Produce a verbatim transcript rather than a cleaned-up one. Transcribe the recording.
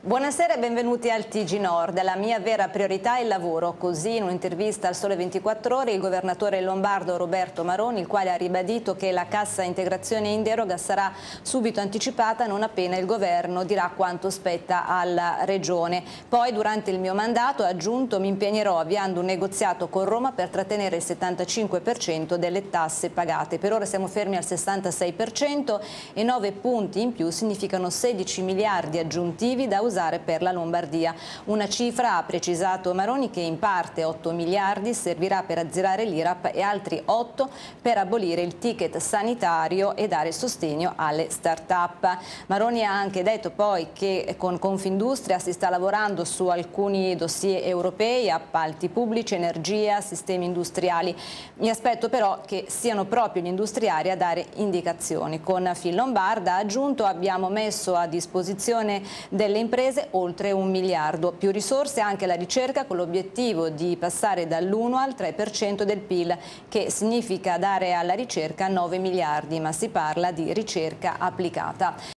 Buonasera e benvenuti al T G Nord. La mia vera priorità è il lavoro. Così in un'intervista al Sole ventiquattro Ore il governatore lombardo Roberto Maroni, il quale ha ribadito che la cassa integrazione in deroga sarà subito anticipata non appena il governo dirà quanto spetta alla regione. Poi durante il mio mandato, ha aggiunto, mi impegnerò avviando un negoziato con Roma per trattenere il settantacinque per cento delle tasse pagate. Per ora siamo fermi al sessantasei per cento e nove punti in più significano sedici miliardi aggiuntivi da usare per la Lombardia. Una cifra, ha precisato Maroni, che in parte otto miliardi servirà per azzerare l'I R A P e altri otto per abolire il ticket sanitario e dare sostegno alle start-up. Maroni ha anche detto poi che con Confindustria si sta lavorando su alcuni dossier europei, appalti pubblici, energia, sistemi industriali. Mi aspetto però che siano proprio gli industriali a dare indicazioni. Con Finlombarda, ha aggiunto, abbiamo messo a disposizione delle imprese oltre un miliardo, più risorse anche alla ricerca, con l'obiettivo di passare dall'uno al tre per cento del P I L, che significa dare alla ricerca nove miliardi, ma si parla di ricerca applicata.